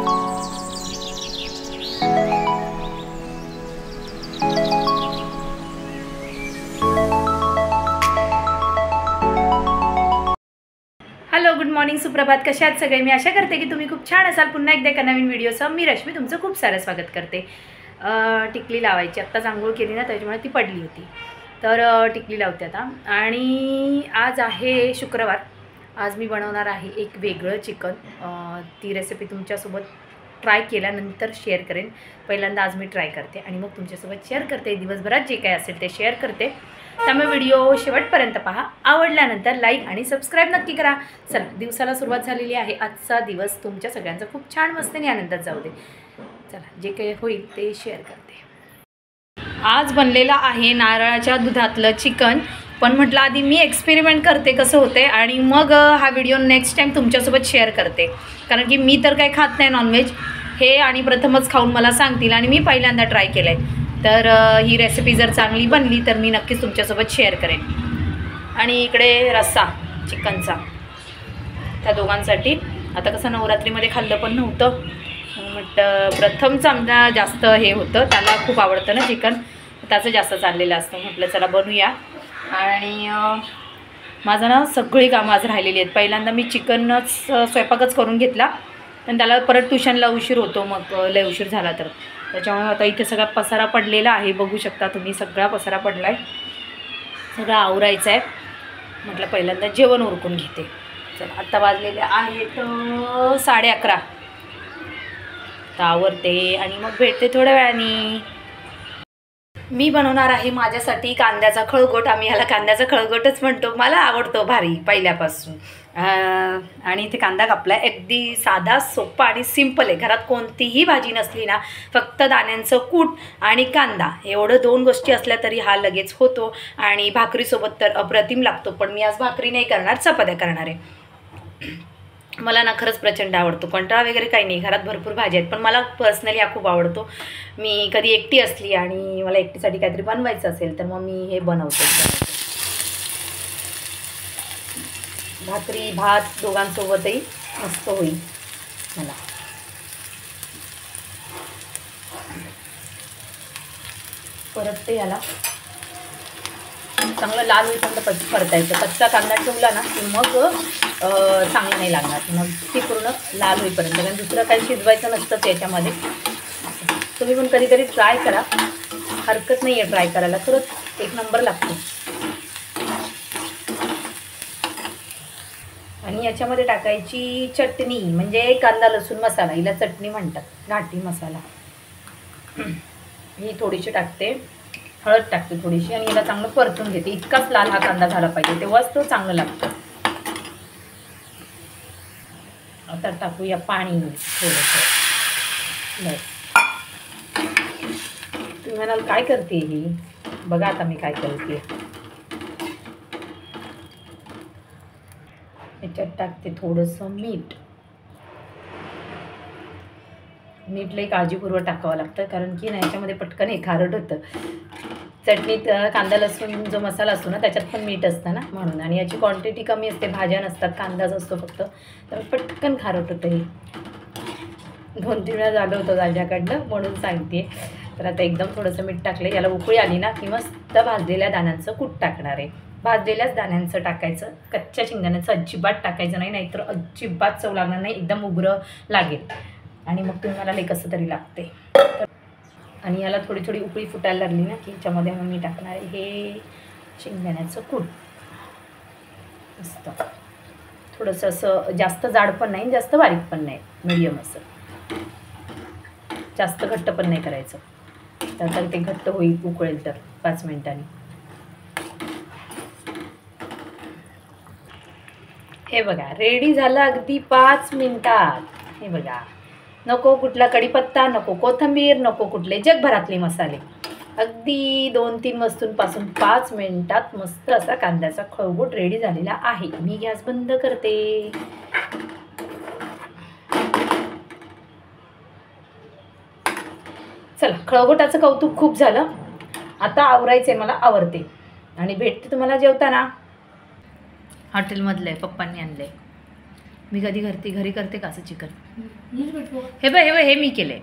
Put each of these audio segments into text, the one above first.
Hello, good morning, सुप्रभात. कशा आहात सगळे? मी आशा करते की तुम्ही खूप छान असाल. पुन्हा एकदा एका नवीन व्हिडिओसह मी रश्मी तुमचं खूप सारं स्वागत करते. टिकली लावायची, आत्ताच आंघोळ केली ना, त्याच्यामुळे ती पडली होती, तर टिकली लावते आता. आणि आज आहे शुक्रवार. आज मी बनवणार आहे एक वेगळं चिकन. ती रेसिपी तुमच्यासोबत ट्राय केल्यानंतर शेअर करेन. पहिल्यांदा आज मी ट्राय करते आणि मग तुमच्यासोबत शेअर करते. दिवसभरात जे काय असेल ते शेअर करते, त्यामुळे व्हिडिओ शेवटपर्यंत पहा. आवडल्यानंतर लाईक आणि सबस्क्राईब नक्की करा. चला, दिवसाला सुरुवात झालेली आहे. आजचा दिवस तुमच्या सगळ्यांचा खूप छान मस्तीने आनंदात जाऊ दे. चला, जे काही होईल ते शेअर करते. आज बनलेला आहे नारळाच्या दुधातलं चिकन. पण म्हटलं आधी मी एक्सपेरिमेंट करते कसं होते आणि मग हा व्हिडिओ नेक्स्ट टाईम तुमच्यासोबत शेअर करते. कारण की मी तर काही खात नाही नॉनव्हेज, हे आणि प्रथमच खाऊन मला सांगतील आणि मी पहिल्यांदा ट्राय केलं आहे. तर ही रेसिपी जर चांगली बनली तर मी नक्कीच तुमच्यासोबत शेअर करेन. आणि इकडे रस्सा चिकनचा त्या दोघांसाठी. आता कसं नवरात्रीमध्ये खाल्लं पण नव्हतं, म्हटलं प्रथमचं आमचा जास्त हे होतं, त्याला खूप आवडतं ना चिकन, त्याचं जास्त चाललेलं असतं. म्हटलं चला बनवूया. आणि माझं ना सगळी कामं आज राहिलेली आहेत. पहिल्यांदा मी चिकनच स्वयंपाकच करून घेतला, पण त्याला परत ट्युशनला उशीर होतो, मग लय उशीर झाला तर त्याच्यामुळे आता इथे सगळा पसारा पडलेला आहे. बघू शकता तुम्ही, सगळा पसारा पडला आहे, सगळं आवरायचं आहे. म्हटलं पहिल्यांदा जेवण उरकून घेते. चला, आत्ता वाजलेले आहेत 11:30. तर आवरते आणि मग भेटते थोड्या वेळाने. मी बनवणार आहे माझ्यासाठी कांद्याचा खळगोट. आम्ही ह्याला कांद्याचा खळगोटच म्हणतो, मला आवडतो भारी पहिल्यापासून. आणि इथे कांदा कापला आहे, अगदी साधा सोपा आणि सिंपल आहे. घरात कोणतीही भाजी नसली ना, फक्त दाण्यांचं कूट आणि कांदा एवढं 2 गोष्टी असल्या तरी हा लगेच होतो. आणि भाकरीसोबत तर अप्रतिम लागतो. पण मी आज भाकरी नाही करणार, चपात्या करणार आहे. मला ना खरंच प्रचंड आवडतो. कंटाळा वगैरे काही नाही, घरात भरपूर भाज्या आहेत, पण मला पर्सनली हा खूप आवडतो. मी कधी एकटी असली आणि मला एकटीसाठी काहीतरी बनवायचं असेल तर मग मी हे बनवते. भाकरी भात दोघांसोबतही मस्त होईल मला. परत ते याला चांगलं लाल होईपर्यंत परतायचं. कच्चा कांदा ठेवला ना की मग चांगलं नाही लागणार, मग ती पूर्ण लाल होईपर्यंत. कारण दुसरं काही शिजवायचं नसतं याच्यामध्ये. तुम्ही पण कधीतरी ट्राय करा, हरकत नाही आहे ट्राय करायला, खरंच एक नंबर लागतो. आणि याच्यामध्ये टाकायची चटणी, म्हणजे कांदा लसूण मसाला, हिला चटणी म्हणतात, घाटी मसाला. ही थोडीशी टाकते, हळद टाकते थोडीशी, आणि हिला चांगलं परतून घेते. इतकाच लाल हा कांदा झाला पाहिजे, तेव्हाच तो चांगलं लागतो. आता टाकूया पाणी थोडंसं. बस. तुम्ही म्हणाल काय करते ही, बघा आता मी काय करते. याच्यात टाकते थोडंसं मीठ. मीठ लई काळजीपूर्वक टाकावं लागतं, कारण की याच्यामध्ये पटकन हे खारट होतं. चटणीत कांदा लसूण जो मसाला असतो ना, त्याच्यात पण मीठ असतं ना, म्हणून. आणि याची क्वांटिटी कमी असते, भाज्या नसतात, कांदाच असतो फक्त, त्यामुळे पटकन खारट होतं. हे 2-3 वेळा झालं होतं माझ्याकडनं, म्हणून सांगते. तर आता एकदम थोडंसं मीठ टाकलं. याला उकळी आली ना की मस्त भाजलेल्या दाण्यांचं कूट टाकणार आहे. भाजलेल्याच दाण्यांचं टाकायचं, कच्च्या शेंगदाण्याचं अजिबात टाकायचं नाही, नाहीतर अजिबात चव लागणार नाही, एकदम उग्र लागेल. आणि मग तुम्हाला लई कसं तरी लागते. आणि याला थोडी थोडी उकळी फुटायला लागली ना की याच्यामध्ये मग मी टाकणार आहे हे शेंगदाण्याचं कूट. मस्त थोडंसं असं, जास्त जाड पण नाही, जास्त बारीक पण नाही, मीडियम असं. जास्त घट्ट पण नाही करायचं, तर ते घट्ट होईल उकळेल तर 5 मिनिटांनी. हे बघा, रेडी झालं अगदी 5 मिनिटात. हे बघा, नको कुठला कढीपत्ता, नको कोथिंबीर, नको कुठले जगभरातले मसाले, अगदी 2-3 वस्तूंपासून 5 मिनिटात मस्त असा कांद्याचा खळगोट रेडी झालेला आहे. मी गॅस बंद करते. चला, खळगोटाचं कौतुक खूप झालं, आता आवरायचं आहे मला, आवरते आणि भेटते तुम्हाला जेवताना. हॉटेलमधलं आहे, पप्पांनी आणलं आहे. मी कधी घरी करते का असं चिकन. हे बघ हे मी केलंय.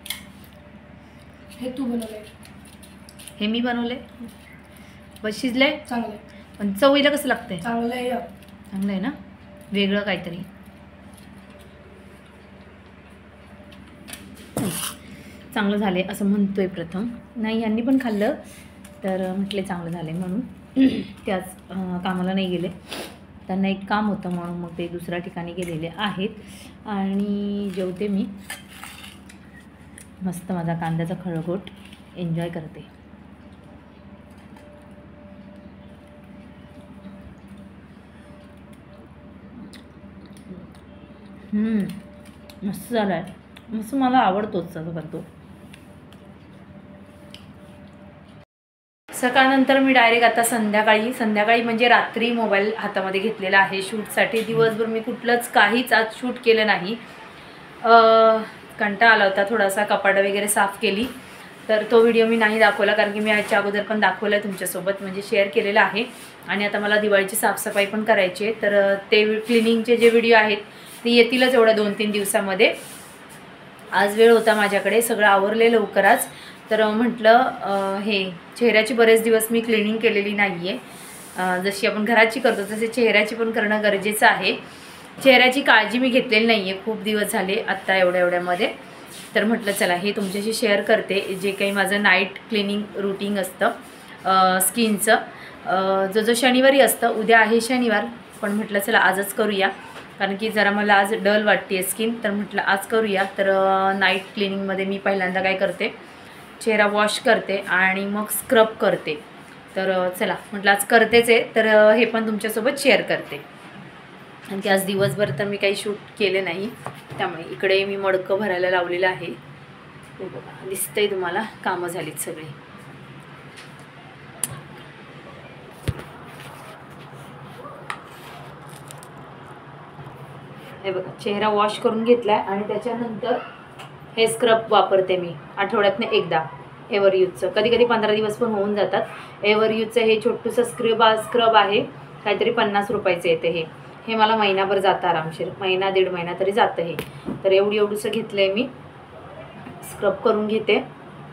हे तू बनवलंय. हे मी बनवलंय. बस शिजलंय चांगलं. पण चवीला कसं लागतंय. चांगलं आहे. चांगलं आहे ना. वेगळं काहीतरी. चांगलं झाले असं म्हणतोय प्रथम. नाही यांनी पण खाल्लं तर म्हटले चांगलं झाले म्हणून. त्याच कामाला नाही गेले. त्यांना एक काम होतं म्हणून मग ते दुसऱ्या ठिकाणी गेलेले आहेत. आणि जेवते मी. मस्त माझा कांद्याचा खळगोट एन्जॉय करते. मस्त झाला आहे. मस्त मला आवडतोच असं करतो. सकाळनंतर मी डायरेक्ट आता संध्याकाळी म्हणजे रात्री मोबाईल हातामध्ये घेतलेला आहे शूटसाठी. दिवसभर मी कुठलंच काहीच आज शूट केलं नाही. कंटाळा आला होता थोडासा. कपाटं वगैरे साफ केली तर तो व्हिडिओ मी नाही दाखवला कारण की मी याच्या अगोदर पण दाखवला आहे तुमच्यासोबत, म्हणजे शेअर केलेला आहे. आणि आता मला दिवाळीची साफसफाई पण करायची आहे तर ते क्लिनिंगचे जे व्हिडिओ आहेत ते येतीलच एवढ्या 2-3 दिवसामध्ये. आज वेळ होता माझ्याकडे, सगळं आवरले लवकरच. तर म्हटलं हे चेहऱ्याची बरेच दिवस मी क्लिनिंग केलेली नाही आहे. जशी आपण घराची करतो तसे चेहऱ्याची पण करणं गरजेचं आहे. चेहऱ्याची काळजी मी घेतलेली नाही आहे खूप दिवस झाले आत्ता एवढ्यामध्ये. तर म्हटलं चला हे तुमच्याशी शेअर करते जे काही माझं नाईट क्लिनिंग रूटीन असतं स्किनचं. जो शनिवारी असतं. उद्या आहे शनिवार पण म्हटलं चला आजच करूया कारण की जरा मला आज डल वाटते आहे स्किन. तर म्हटलं आज करूया. तर नाईट क्लिनिंगमध्ये मी पहिल्यांदा काय करते, चेहरा वॉश करते आणि मग स्क्रब करते. तर चला म्हटलं आज करतेच आहे तर हे पण तुमच्यासोबत शेअर करते. आणि की आज दिवसभर तर मी काही शूट केले नाही त्यामुळे इकडे मी मडकं भरायला लावलेलं आहे. हे बघा दिसतंय तुम्हाला. कामं झालीत सगळी. हे बघा चेहरा वॉश करून घेतला आहे आणि त्याच्यानंतर हे स्क्रब वापरते मी आठवड्यातनं एकदा. एव्हर यूजचं कधी कधी 15 दिवस पण होऊन जातात. एव्हर यूजचं हे छोटूसं स्क्रब आहे. काहीतरी 50 रुपयाचं येते. हे मला महिनाभर जातं आरामशीर. 1-1.5 महिना तरी जातं हे. तर एवढंसं घेतलं आहे मी. स्क्रब करून घेते.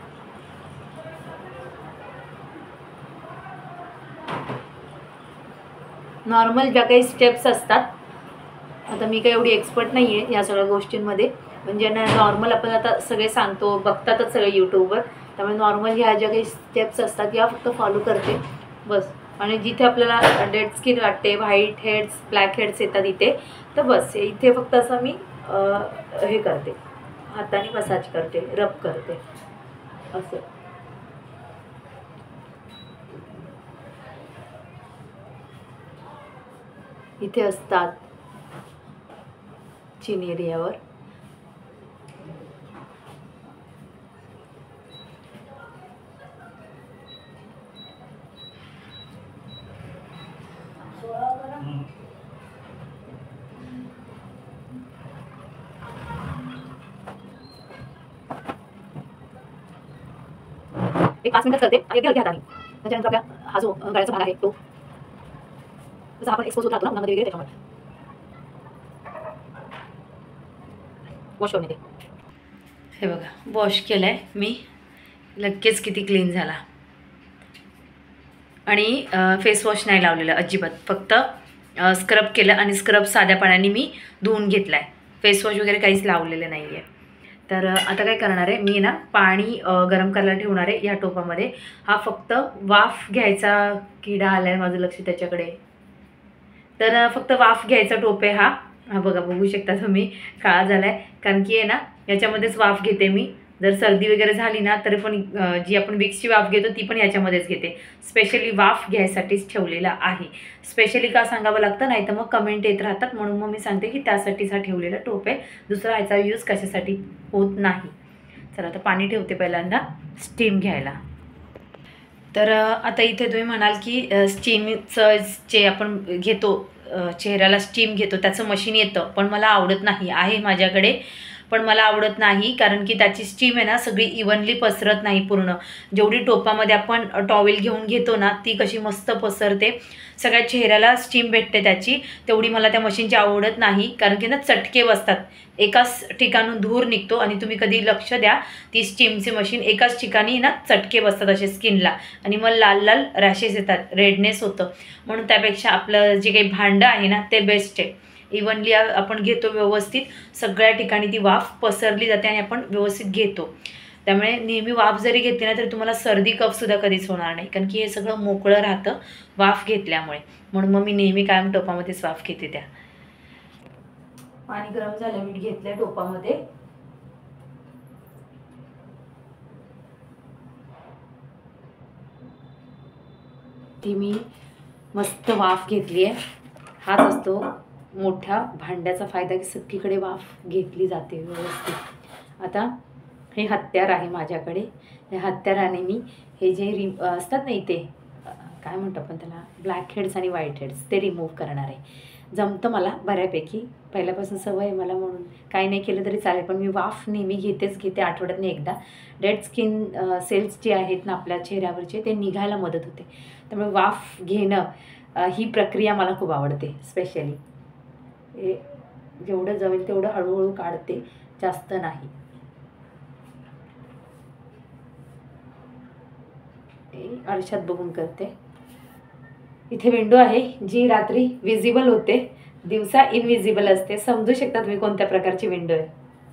नॉर्मल ज्या काही स्टेप्स असतात, आता मी काही एवढी एक्सपर्ट नाही आहे या सगळ्या गोष्टींमध्ये, पण ज्यांना नॉर्मल आपण आता सगळे सांगतो बघतातच सगळे यूट्यूबवर, त्यामुळे नॉर्मल ह्या ज्या काही स्टेप्स असतात या फक्त फॉलो करते बस. आणि जिथे आपल्याला डेड स्किन वाटते, व्हाईट हेड्स ब्लॅक हेड्स येतात इथे, तर बस इथे फक्त असं मी हे करते, हाताने मसाज करते, रब करते असं. इथे असतात चिन एरियावर. एक 5 मिनिट करते आणि अगदी हाताने. त्याच्यानंतर आपला हा जो गळ्याचा भाग आहे तो जसा आपण एक्सपोज होत राहतो ना उन्हामध्ये वगैरे, त्याच्यामुळे वॉश करून येते. हे बघा वॉश केलं आहे मी. लगेच किती क्लीन झाला. आणि फेस वॉश नाही लावलेलं अजिबात, फक्त स्क्रब केलं आणि स्क्रब साध्या पाण्याने मी धुवून घेतला आहे. फेस वॉश वगैरे काहीच लावलेलं नाही आहे. तर आता काय करणार आहे मी ना, पाणी गरम करायला ठेवणार आहे या टोपामध्ये. हा फक्त वाफ घ्यायचा, किडा आला आहे माझं लक्ष त्याच्याकडे, तर फक्त वाफ घ्यायचा टोप आहे हा. हा बघा, बघू शकता तुम्ही, काळा झाला आहे कारण की आहे ना याच्यामध्येच वाफ घेते मी. जर सर्दी वगैरे झाली ना तरी पण जी आपण विक्सची वाफ घेतो ती पण याच्यामध्येच घेते. स्पेशली वाफ घ्यायसाठीच ठेवलेला आहे. स्पेशली का सांगावं लागतं, नाही तर मग कमेंट येत राहतात, म्हणून मग मी सांगते की त्यासाठीच हा ठेवलेला टोप आहे. दुसरा ह्याचा यूज कशासाठी होत नाही. चला आता पाणी ठेवते पहिल्यांदा स्टीम घ्यायला. तर आता इथे तुम्ही म्हणाल की स्टीमचं जे आपण घेतो चेहऱ्याला स्टीम घेतो त्याचं मशीन येतं, पण मला आवडत नाही. आहे माझ्याकडे पण मला आवडत नाही, कारण की त्याची स्टीम आहे ना सगळी इव्हनली पसरत नाही पूर्ण. जेवढी टोपामध्ये आपण टॉवेल घेऊन घेतो ना ती कशी मस्त पसरते, सगळ्या चेहऱ्याला स्टीम भेटते त्याची, तेवढी मला त्या मशीनची आवडत नाही. कारण की ना चटके बसतात, एकाच ठिकाणून धूर निघतो आणि तुम्ही कधी लक्ष द्या, ती स्टीमची मशीन एकाच ठिकाणी ना चटके बसतात असे स्किनला, आणि मग लाल लाल रॅशेस येतात, रेडनेस होतं. म्हणून त्यापेक्षा आपलं जे काही भांडं आहे ना ते बेस्ट आहे. इव्हनली आपण घेतो व्यवस्थित, सगळ्या ठिकाणी ती वाफ पसरली जाते आणि आपण व्यवस्थित घेतो. त्यामुळे नेहमी वाफ जरी घेतली ना तरी तुम्हाला सर्दी कफसुद्धा कधीच होणार नाही, कारण की हे सगळं मोकळं राहतं वाफ घेतल्यामुळे. म्हणून मग मी नेहमी कायम टोपामध्येच वाफ घेते. त्या पाणी गरम झालं, मीठ घेतलंय टोपामध्ये. ती मी मस्त वाफ घेतली आहे. हाच असतो मोठ्या भांड्याचा फायदा की सगळीकडे वाफ घेतली जाते व्यवस्थित. आता हे हत्यार आहे माझ्याकडे, या हत्याराने मी हे जे असतात ना इथे काय म्हणतो आपण त्याला, ब्लॅक हेड्स आणि व्हाईट हेड्स, ते रिमूव्ह करणार आहे. जमतं मला बऱ्यापैकी, पहिल्यापासून सवय आहे मला, म्हणून काही नाही केलं तरी चालेल. पण मी वाफ नेहमी घेते, आठवड्यातून एकदा. डेड स्किन सेल्स जे आहेत ना आपल्या चेहऱ्यावरचे ते निघायला मदत होते. त्यामुळे वाफ घेणं ही प्रक्रिया मला खूप आवडते. स्पेशली हे जेवढं जमेल तेवढं हळूहळू काढते, जास्त नाही. आरशात बघून करते. इथे विंडो आहे जी रात्री विजिबल होते, दिवसा इनविजिबल असते. समजू शकता तुम्ही कोणत्या प्रकारची विंडो आहे.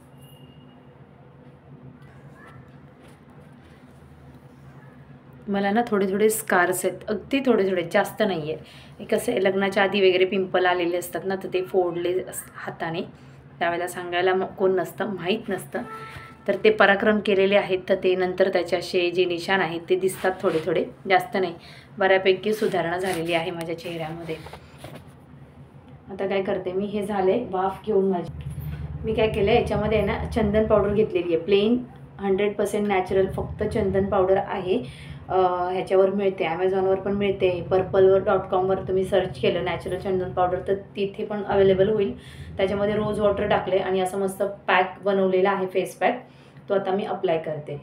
मला ना थोडे थोडे स्कार्स आहेत, अगदी थोडे थोडे, जास्त नाही आहे. कसं आहे, लग्नाच्या आधी वगैरे पिंपल आलेले असतात ना, तर ते फोडले हाताने, त्यावेळेला सांगायला कोण नसतं, माहीत नसतं. तर ते पराक्रम केलेले आहेत, तर ते नंतर त्याचे असे जे निशाण आहेत ते दिसतात थोडे थोडे, जास्त नाही. बऱ्यापैकी सुधारणा झालेली आहे माझ्या चेहऱ्यामध्ये. आता काय करते मी, हे झाले वाफ घेऊन मी काय केलं, याच्यामध्ये आहे ना चंदन पावडर घेतलेली आहे, प्लेन 100% नॅचरल, फक्त चंदन पावडर आहे. ह्याच्यावर मिळते, ॲमेझॉनवर पण मिळते, पर्पलवर.com तुम्ही सर्च केलं नॅचरल चंदन पावडर तर तिथे पण अवेलेबल होईल. त्याच्यामध्ये रोज वॉटर टाकले आणि असं मस्त पॅक बनवलेला आहे, फेस पॅक. तो आता मी अप्लाय करते.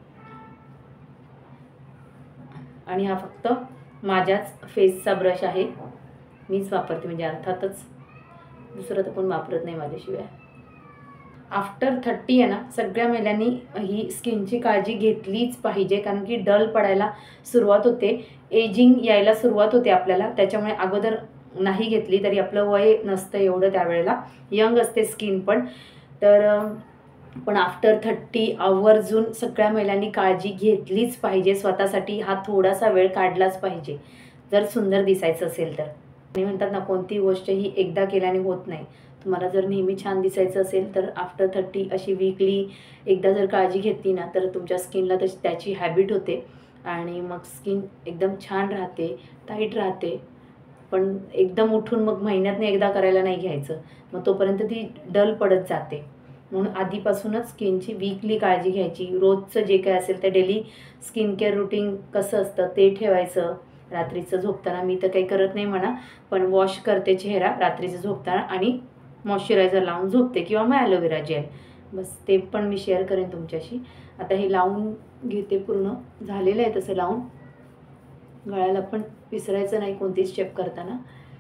आणि हा फक्त माझ्याच फेसचा ब्रश आहे, मीच वापरते, म्हणजे अर्थातच दुसरं तर कोण वापरत नाही माझ्याशिवाय. आफ्टर 30 आहे ना, सगळ्या महिलांनी ही स्किनची काळजी घेतलीच पाहिजे, कारण की डल पडायला सुरुवात होते, एजिंग यायला सुरुवात होते आपल्याला. त्याच्यामुळे अगोदर नाही घेतली तरी आपलं वय नसतं एवढं, त्यावेळेला यंग असते स्किन पण. तर पण आफ्टर 30 आवर्जून सगळ्या महिलांनी काळजी घेतलीच पाहिजे स्वतःसाठी. हा थोडासा वेळ काढलाच पाहिजे जर सुंदर दिसायचं असेल तर. आणि म्हणतात ना, कोणती गोष्ट ही एकदा केल्याने होत नाही. तुम्हाला जर नेहमी छान दिसायचं असेल तर आफ्टर 30 अशी वीकली एकदा जर काळजी घेतली ना, तर तुमच्या स्किनला तशी त्याची हॅबिट होते आणि मग स्किन एकदम छान राहते, टाईट राहते. पण एकदम उठून मग महिन्यातनं एकदा करायला नाही घ्यायचं, मग तोपर्यंत ती डल पडत जाते. म्हणून आधीपासूनच स्किनची वीकली काळजी घ्यायची. रोजचं जे काय असेल ते डेली स्किन केअर रुटीन कसं असतं ते ठेवायचं. रात्रीचं झोपताना मी तर काही करत नाही म्हणा, पण वॉश करते चेहरा रात्रीचं झोपताना आणि मॉइश्चरायझर लावून झोपते, किंवा मग ॲलोवेरा जेल, बस. ते पण मी शेअर करेन तुमच्याशी. आता हे लावून घेते, पूर्ण झालेलं आहे तसं लावून. गळ्याला पण विसरायचं नाही कोणती स्टेप करताना.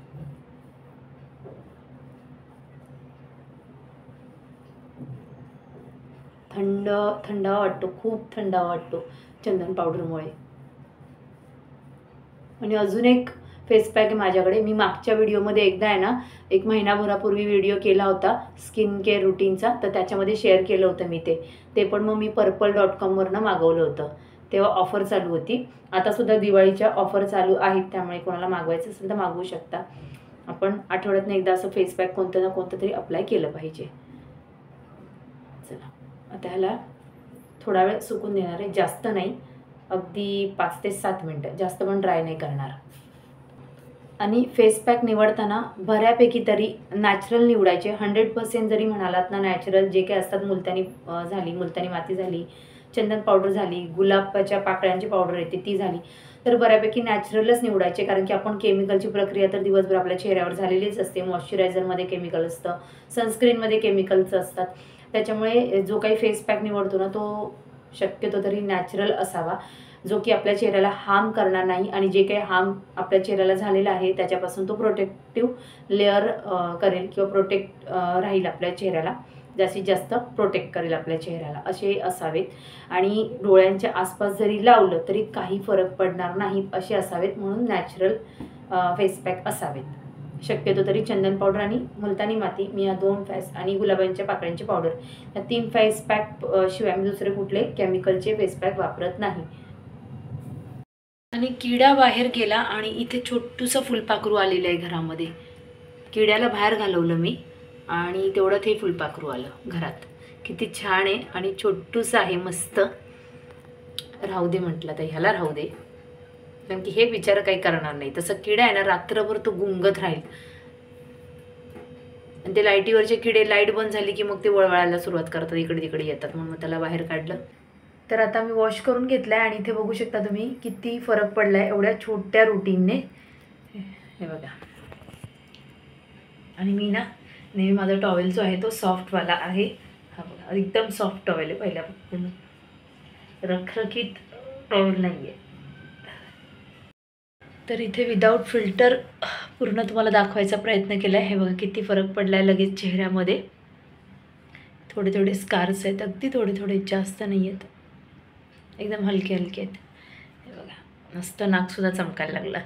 थंडावा वाटतो, खूप थंडावा वाटतो चंदन पावडरमुळे. आणि अजून एक फेस पॅक आहे माझ्याकडे. मी मागच्या व्हिडिओमध्ये एकदा आहे ना, 1 महिनाभरापूर्वी व्हिडिओ केला होता स्किन केअर रुटीनचा, तर त्याच्यामध्ये शेअर केलं होतं मी ते पण मग मी पर्पल.com मागवलं होतं. तेव्हा ऑफर चालू होती. आतासुद्धा दिवाळीच्या ऑफर चालू आहेत, त्यामुळे कोणाला मागवायचं असेल तर मागवू शकता. आपण आठवड्यातनं एकदा असं फेस पॅक कोणतं ना कोणतं तरी अप्लाय केलं पाहिजे. चला, आता ह्याला थोडा वेळ सुकून देणार आहे, जास्त नाही, अगदी 5 ते 7 मिनटं, जास्त पण ड्राय नाही करणार. आणि फेस पॅक निवडताना बऱ्यापैकी तरी नॅचरल निवडायचे. 100% जरी म्हणालात ना, नॅचरल जे काही असतात, मुलतानी झाली, मुलतानी माती झाली, चंदन पावडर झाली, गुलाबाच्या पाकळ्यांची पावडर येते ती झाली, तर बऱ्यापैकी नॅचरलच निवडायचे. कारण की आपण केमिकलची प्रक्रिया तर दिवसभर आपल्या चेहऱ्यावर झालेलीच असते. मॉइश्चरायझरमध्ये केमिकल असतं, सनस्क्रीनमध्ये केमिकल्स असतात, त्याच्यामुळे जो काही फेस पॅक निवडतो ना तो शक्यतो तरी नॅचरल असावा, जो की आपल्या चेहऱ्याला हार्म करणार नाही आणि जे काही हार्म आपल्या चेहऱ्याला झालेलं आहे त्याच्यापासून तो प्रोटेक्टिव्ह लेअर करेल किंवा प्रोटेक्ट राहील, आपल्या चेहऱ्याला जास्तीत जास्त प्रोटेक्ट करेल आपल्या चेहऱ्याला, असे असावेत. आणि डोळ्यांच्या आसपास जरी लावलं तरी काही फरक पडणार नाहीत असे असावेत, म्हणून नॅचरल फेस पॅक असावेत. शक्यतो तरी चंदन पावडर आणि मुलतानी माती, मी या 2 फेस आणि गुलाबांच्या पाकळ्यांची पावडर, या 3 फेस पॅक शिवाय मी दुसरे कुठले केमिकलचे फेस पॅक वापरत नाही. आणि किडा बाहेर गेला आणि इथे छोटूसं फुलपाखरू आलेलं आहे घरामध्ये. किड्याला बाहेर घालवलं मी आणि तेवढं ते फुलपाखरू आलं घरात. किती छान आहे आणि छोटूसं आहे, मस्त. राहू दे म्हटलं तर ह्याला राहू दे, कारण की हे विचार काही करणार नाही. तसं किडा आहे ना रात्रभर तो गुंगत राहील आणि ते लाईटीवरचे किडे लाईट बंद झाली की मग ते वळवळायला सुरुवात करतात, इकडे तिकडे येतात, म्हणून मग त्याला बाहेर काढलं. तर आता मी वॉश करून घेतलं आहे आणि इथे बघू शकता तुम्ही किती फरक पडला आहे एवढ्या छोट्या रुटीनने. हे बघा. आणि मी ना नेहमी माझा टॉवेल जो आहे तो सॉफ्टवाला आहे. हा बघा, एकदम सॉफ्ट टॉवेल आहे, पहिल्यापासून रखरखीत टॉवेल नाही आहे. तर इथे विदाऊट फिल्टर पूर्ण तुम्हाला दाखवायचा प्रयत्न केला आहे. हे बघा किती फरक पडला आहे लगेच चेहऱ्यामध्ये. थोडे थोडे स्कार्स आहेत, अगदी थोडे थोडे, जास्त नाही आहेत, एकदम हलके हलके आहेत. हे बघा मस्त नाकसुद्धा चमकायला लागलं.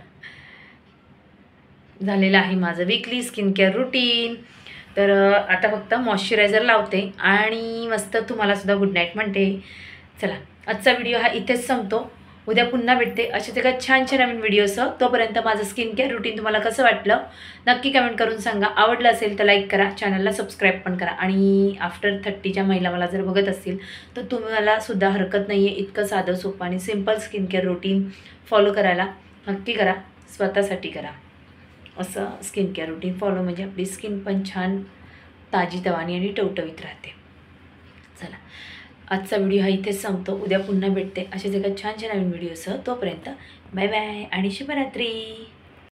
झालेलं आहे माझं वीकली स्किन केअर रुटीन. तर आता फक्त मॉइश्चरायझर लावते आणि मस्त तुम्हाला सुद्धा गुड नाईट म्हणते. चला आजचा व्हिडिओ हा इथेच संपतो. उद्या पुन्हा भेटते अशाच एका छान छान नवीन व्हिडिओसह. तोपर्यंत माझं स्किन केअर रुटीन तुम्हाला कसं वाटलं नक्की कमेंट करून सांगा. आवडलं असेल तर लाईक करा, चॅनलला सबस्क्राईब पण करा. आणि आफ्टर 30च्या महिला मला जर बघत असतील तर तुम्हाला सुद्धा हरकत नाही आहे इतकं साधं सोपं आणि simple skin care routine follow करायला. नक्की करा, स्वतःसाठी करा. असं स्किन केअर रुटीन फॉलो म्हणजे आपली स्किन पण छान ताजीतवानी आणि टवटवीत राहते. चला आजचा व्हिडिओ हा इथेच संपतो. उद्या पुन्हा भेटते अशाच एका छान छान नवीन व्हिडिओसह. तोपर्यंत बाय बाय आणि शुभरात्री.